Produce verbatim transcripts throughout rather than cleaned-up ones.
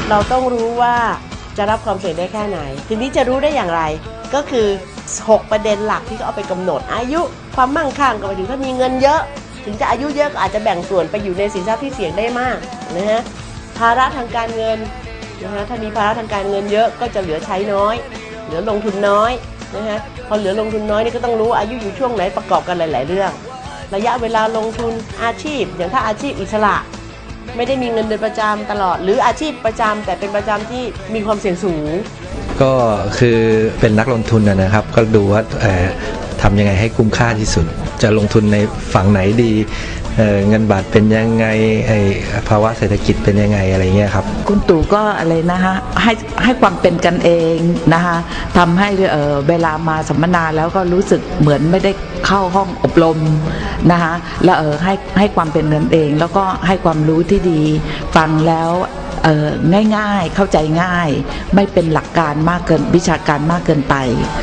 เราต้องรู้ว่าจะรับความเสี่ยงได้แค่ไหนทีนี้จะรู้ได้อย่างไรก็คือหกประเด็นหลักที่เขาเอาไปกำหนดอายุความมั่งคั่งก็ไปถึงถ้ามีเงินเยอะถึงจะอายุเยอะก็อาจจะแบ่งส่วนไปอยู่ในสินทรัพย์ที่เสี่ยงได้มากนะฮะภาระทางการเงินนะฮะถ้ามีภาระทางการเงินเยอะก็จะเหลือใช้น้อยเหลือลงทุนน้อยนะฮะพอเหลือลงทุนน้อยนี่ก็ต้องรู้อายุอยู่ช่วงไหนประกอบกันหลายๆเรื่องระยะเวลาลงทุนอาชีพอย่างถ้าอาชีพอิสระไม่ได้มีเงินเดือนประจำตลอดหรืออาชีพประจำแต่เป็นประจำที่มีความเสี่ยงสูงก็คือเป็นนักลงทุนนะครับก็ดูว่าทำยังไงให้คุ้มค่าที่สุดจะลงทุนในฝั่งไหนดีเ, เงินบาทเป็นยังไงภาวะเศรษฐกิจเป็นยังไงอะไรเงี้ยครับคุณตู่ก็อะไรนะฮะให้ให้ความเป็นกันเองนะคะทำให้เเวลามาสัมมนาแล้วก็รู้สึกเหมือนไม่ได้เข้าห้องอบรมนะคะแล้วเออให้ให้ความเป็นกันเองแล้วก็ให้ความรู้ที่ดีฟังแล้วเออง่ายๆเข้าใจง่ายไม่เป็นหลักการมากเกินวิชาการมากเกินไป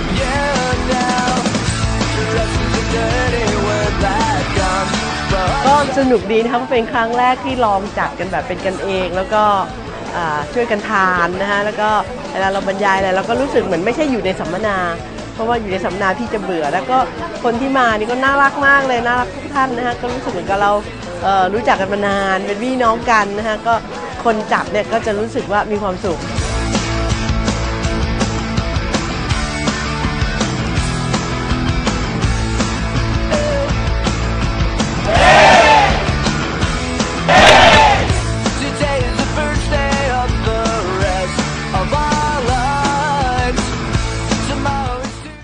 ก็สนุกดีนะคะเพราะเป็นครั้งแรกที่ลองจัดกันแบบเป็นกันเองแล้วก็ช่วยกันทานนะคะแล้วก็เวลาเราบรรยายอะไรเราก็รู้สึกเหมือนไม่ใช่อยู่ในสัมมนาเพราะว่าอยู่ในสัมมนาพี่จะเบื่อแล้วก็คนที่มานี่ก็น่ารักมากเลยน่ารักทุกท่านนะคะก็รู้สึกเหมือนกับเรารู้จักกันมานานเป็นพี่น้องกันนะคะก็คนจัดเนี่ยก็จะรู้สึกว่ามีความสุข